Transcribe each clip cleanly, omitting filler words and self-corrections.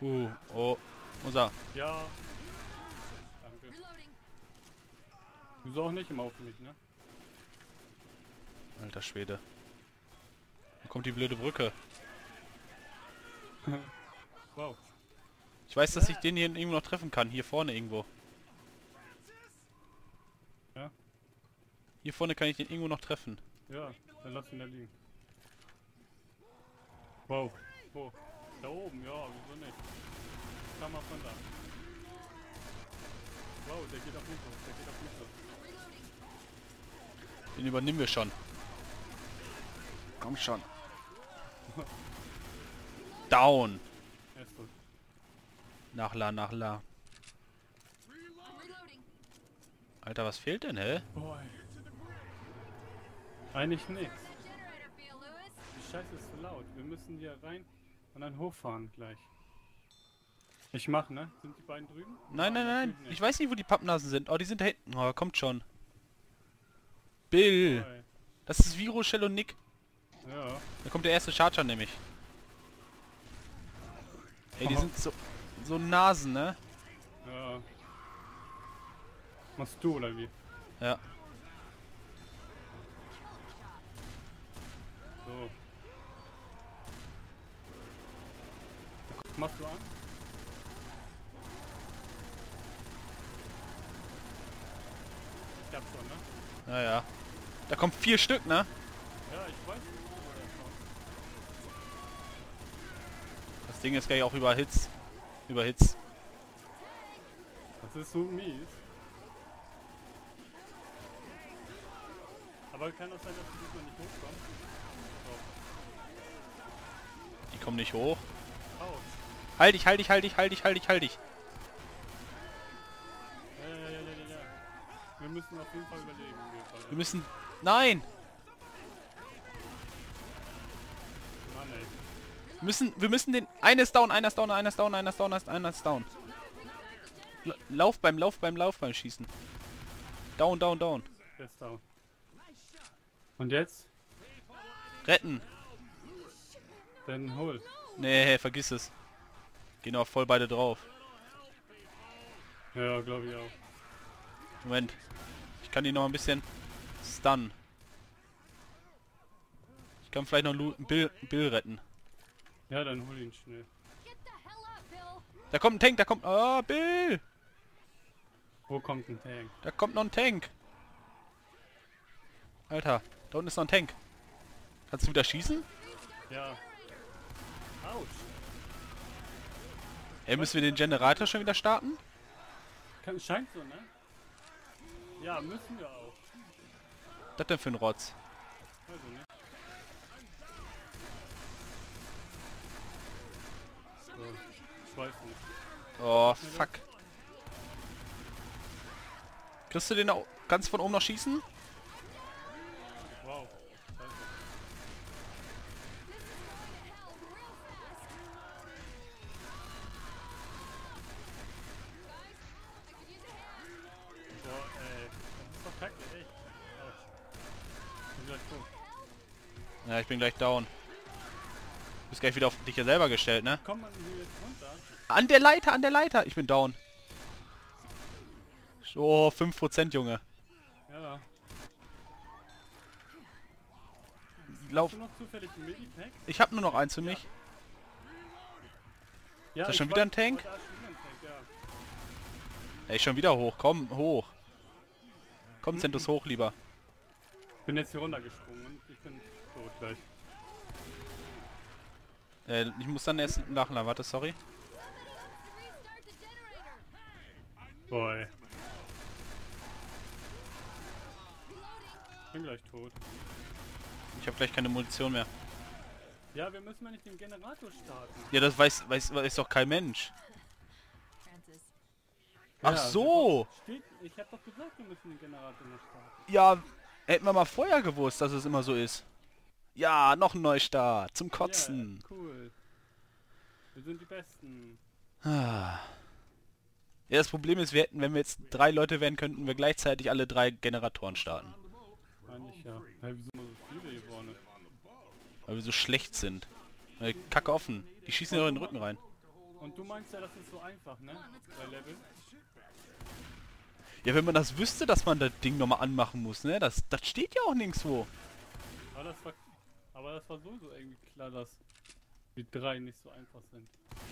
Oh. Unser. Ja. Danke. Wieso auch nicht immer auf mich, ne? Alter Schwede. Da kommt die blöde Brücke. Wow. Ich weiß, dass ich den hier irgendwo noch treffen kann. Hier vorne irgendwo. Ja? Hier vorne kann ich den irgendwo noch treffen. Ja, dann lass ihn da liegen. Wow. Wo? Da oben, ja, wieso nicht? Kann mal von da. Wow, der geht auf mich los, der geht auf mich los. Den übernehmen wir schon. Komm schon. Down. Er ist tot. Nachla. Alter, was fehlt denn, hä? Boy. Eigentlich nichts. Die Scheiße ist zu laut. Wir müssen hier rein und dann hochfahren gleich. Ich mach, ne? Sind die beiden drüben? Nein. Drüben nicht. Ich weiß nicht, wo die Pappnasen sind. Oh, die sind da hinten. Oh, kommt schon. Bill. Boy. Das ist Viro, Shell und Nick. Ja. Da kommt der erste Charger nämlich. Ey, die sind so Nasen, ne? Ja. Machst du oder wie? Ja. So. Machst du an? Ich hab schon, ne? Naja. Da kommt 4 Stück, ne? Ja, ich weiß nicht, wo der kommt. Das Ding ist gleich auch überhitzt. Überhitzt. Das ist so mies. Aber kann das sein, dass du diesmal nicht hochkommst? Die kommen nicht hoch. Oh. Aus. Halt dich. Ja. Wir müssen auf jeden Fall überleben. Wir müssen... Nein! Mann, ey. Wir müssen den... Einer ist down. Lauf beim Schießen. Down. Der ist down. Und jetzt? Retten. Dann hol. Nee, vergiss es. Gehen auch voll beide drauf. Ja, glaube ich auch. Moment. Ich kann die noch ein bisschen stunnen. Ich kann vielleicht noch Bill retten. Ja, dann hol ihn schnell. Da kommt ein Tank, da kommt... Ah, Bill! Wo kommt ein Tank? Da kommt noch ein Tank. Alter, da unten ist noch ein Tank. Kannst du wieder schießen? Ja. Autsch. Ey, müssen wir den Generator schon wieder starten? Scheint so, ne? Ja, müssen wir auch. Was das denn für ein Rotz? Also, ne? So, ich weiß nicht. Oh, fuck. Kriegst du den auch ganz von oben noch schießen? Wow. Boah, ey. Das ist doch kacke, echt. Autsch. Ich bin gleich tot. Ja, ich bin gleich down. Du bist gleich wieder auf dich ja selber gestellt, ne? Kommt man hier jetzt runter? An der Leiter! Ich bin down. Oh, 5%, Junge. Ja. Lauf. Hast du noch zufällig ein Medipack? Ich hab nur noch eins für mich. Ja, Ist da schon ich wieder weiß, ein Tank? aber da ist schon wieder ein Tank, ja. Ey, schon wieder hoch. Komm, hoch. Komm, Zentus, hoch lieber. Ich bin jetzt hier runtergesprungen und ich bin tot gleich. Ich muss dann erst nachladen. Warte, sorry. Boy. Ich bin gleich tot. Ich habe gleich keine Munition mehr. Ja, wir müssen mal nicht den Generator starten. Ja, das weiß doch kein Mensch. Ach Ja, so! ich hab doch gesagt, wir müssen den Generator nicht starten. Ja, hätten wir mal vorher gewusst, dass es immer so ist. Ja, noch ein Neustart. Zum Kotzen. Ja, cool. Wir sind die Besten. Ah. Ja, das Problem ist, wenn wir jetzt 3 Leute wären, könnten wir gleichzeitig alle 3 Generatoren starten. Eigentlich ja. Hey, wieso immer so viele hier vorne? Weil wir so schlecht sind. Kacke offen. Die schießen ja in den Rücken rein. Und du meinst ja, das ist so einfach, ne? Bei Level. Ja, wenn man das wüsste, dass man das Ding nochmal anmachen muss, ne? Das steht ja auch nirgendwo. Aber das war so irgendwie klar, dass die 3 nicht so einfach sind.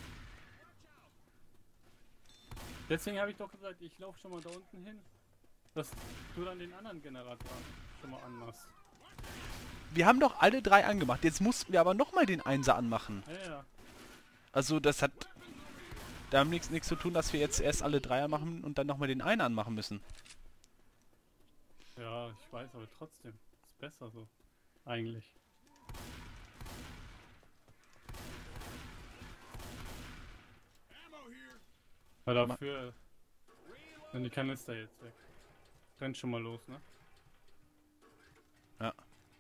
Deswegen habe ich doch gesagt, ich laufe schon mal da unten hin, dass du dann den anderen Generator schon mal anmachst. Wir haben doch alle 3 angemacht. Jetzt mussten wir aber nochmal den 1er anmachen. Ja. Also das hat damit nichts zu tun, dass wir jetzt erst alle 3 anmachen und dann nochmal den 1er anmachen müssen. Ja, ich weiß, aber trotzdem. Ist besser so. Eigentlich. Weil dafür sind die Kanister jetzt weg. Rennt schon mal los, ne? Ja.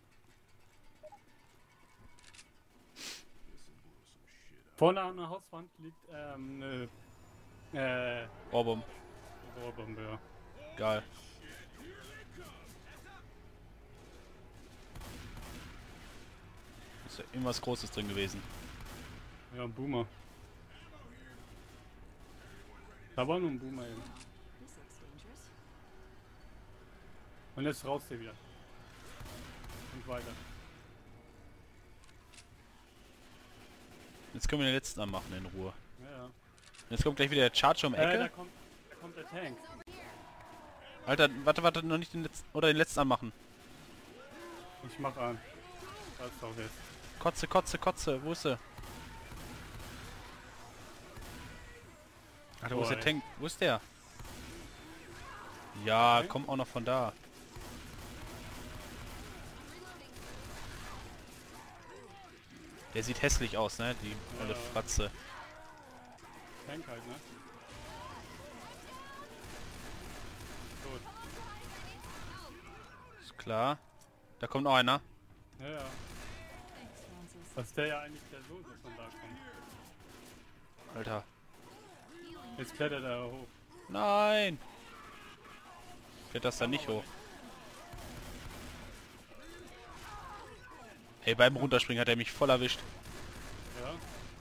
Vorne an der Hauswand liegt eine Ohrwurm. Rohrbombe, ja. Geil. Ist ja irgendwas Großes drin gewesen. Ja, ein Boomer. Da war nur ein Boomer eben. Und jetzt raus hier wieder. Und weiter. Jetzt können wir den letzten anmachen in Ruhe. Ja. Jetzt kommt gleich wieder der Charger um Ecke. Da kommt der Tank. Alter, warte, noch nicht den letzten, oder den letzten anmachen. Ich mach an. Das ist auch jetzt. Kotze, wo ist sie? Alter, wo ist der Tank? Wo ist der? Ja, Okay. komm auch noch von da. Der sieht hässlich aus, ne? Die olle Fratze. Tank halt, ne? Gut. Ist klar. Da kommt noch einer. Ja. Das ist der ja eigentlich der Sohn, der von da kommt. Alter. Jetzt klettert er hoch. Nein! Kletterst da nicht hoch. Ey, beim Runterspringen hat er mich voll erwischt. Ja.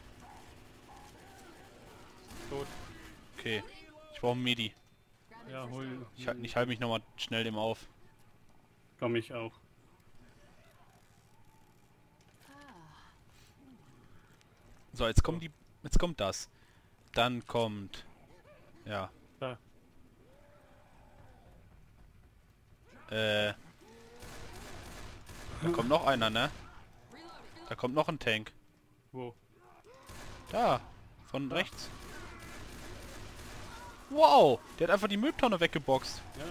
Tot. Okay. Ich brauche einen Medi. Ja, hol. Ich halte mich nochmal schnell dem auf. Komm ich auch. So, jetzt kommt das. Dann kommt... Ja. Da. Da kommt noch einer, ne? Da kommt noch ein Tank. Wo? Da. Von rechts. Wow! Der hat einfach die Mülltonne weggeboxt. Ja.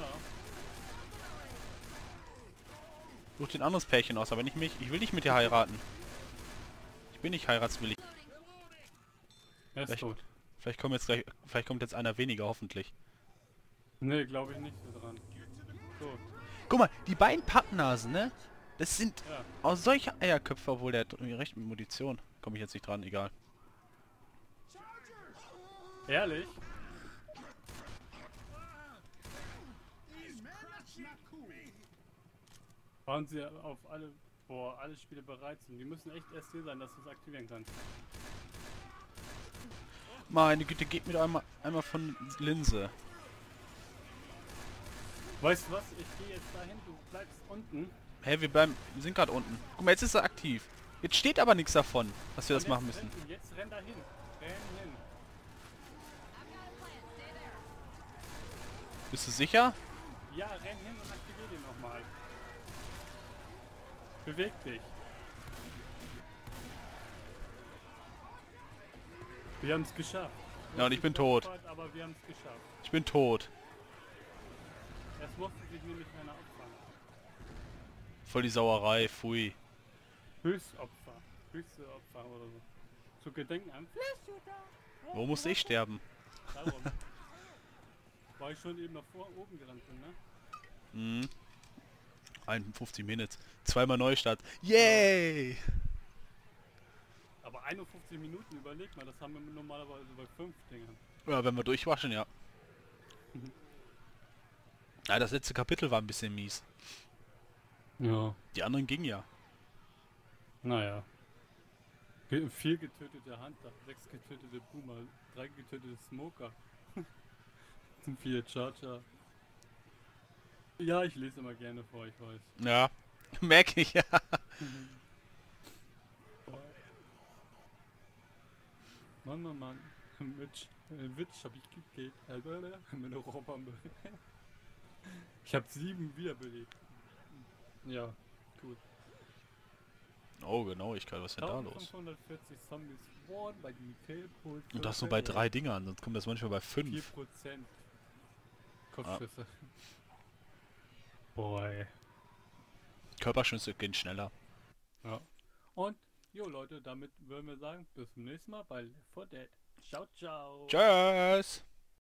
Such den anderes Pärchen aus, aber nicht mich. Ich will nicht mit dir heiraten. Ich bin nicht heiratswillig. Er ist tot. Vielleicht kommt jetzt einer weniger, hoffentlich. Nee, glaube ich nicht so dran. Tot. Guck mal, die beiden Pappnasen, ne? Das sind Ja. auch solche Eierköpfe, obwohl der hat irgendwie recht mit Munition. Komme ich jetzt nicht dran, egal. Ehrlich? Waren sie auf alle Spiele bereit sind. Die müssen echt erst hier sein, dass du es aktivieren kannst. Meine Güte, geht mir doch einmal von Linse. Weißt du was? Ich gehe jetzt dahin, du bleibst unten. Hä, wir sind gerade unten. Guck mal, jetzt ist er aktiv. Jetzt steht aber nichts davon, dass wir das machen müssen. Jetzt renn dahin. Renn hin. Bist du sicher? Ja, renn hin und aktivier den nochmal. Beweg dich. Wir haben es geschafft. Ja, und ich bin tot. Aber wir haben es geschafft. Ich bin tot. Es musste sich nämlich keiner opfern. Voll die Sauerei, pfui. Höchstopfer. Höchste Opfer oder so. Zu gedenken an Wo musste ich sterben? darum. Weil ich schon eben nach oben gerannt bin, ne? 51 Minuten. Zweimal Neustart. Yay! Aber 51 Minuten, überleg mal, das haben wir normalerweise bei 5 Dingern. Ja, wenn wir durchwaschen, ja. Ja, das letzte Kapitel war ein bisschen mies. Ja. Die anderen gingen ja. Naja. 4 getötete Hunter, 6 getötete Boomer, 3 getötete Smoker. 4 Charger. Ja, ich lese immer gerne vor, ich weiß. Ja, merke ich, ja. Mann. Witch hab ich gekillt. Meine Rohrbombe. Ich hab 7 wiederbelebt. Ja, gut. Oh, Genauigkeit, was ist denn da los? 1540 Zombies spawnen bei den Fehlpuls. Und das nur bei 3 Dingern, sonst kommt das manchmal bei 5. 4% Kopfschüsse. Boy. Körperschüsse gehen schneller. Ja. Und, jo Leute, damit würden wir sagen, bis zum nächsten Mal bei Left 4 Dead. Ciao, ciao. Tschüss!